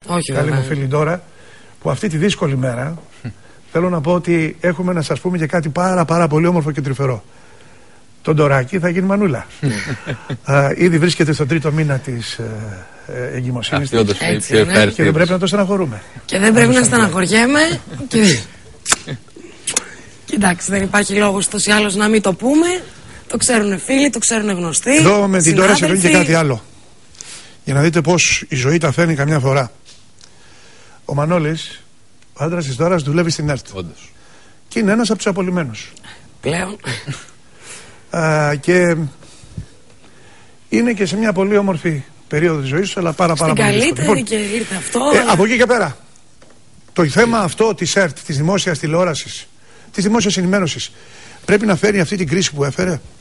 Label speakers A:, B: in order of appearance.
A: Όχι,
B: καλή μου φίλη τώρα, που αυτή τη δύσκολη μέρα θέλω να πω ότι έχουμε να σας πούμε και κάτι πάρα πολύ όμορφο και τρυφερό. Το Ντοράκι θα γίνει μανούλα. Ήδη βρίσκεται στο 3ο μήνα της εγκυμοσύνης της. Και δεν πρέπει να το στεναχωρούμε.
A: Και δεν πρέπει να στεναχωριέμαι. Κοιτάξτε, δεν υπάρχει λόγος τόσο ή άλλως να μην το πούμε. Το ξέρουν φίλοι, το ξέρουν γνωστοί.
B: Εδώ με την τώρα συμβαίνει και κάτι άλλο. Για να δείτε πως η ζωή τα φέρνει καμιά φορά. Ο Μανώλης, ο άντρας της Δώρας, δουλεύει στην ΕΡΤ.
C: Όντως.
B: Και είναι ένας από τους απολυμμένους.
A: Πλέον.
B: Και είναι και σε μια πολύ όμορφη περίοδο της ζωής του, αλλά πάρα πολύ δύσκολη.
A: Καλύτερη και ήρθε αυτό.
B: Από εκεί και πέρα, το θέμα αυτό της ΕΡΤ, της δημόσιας τηλεόρασης, της δημόσιας ενημέρωσης, πρέπει να φέρει αυτή την κρίση που έφερε.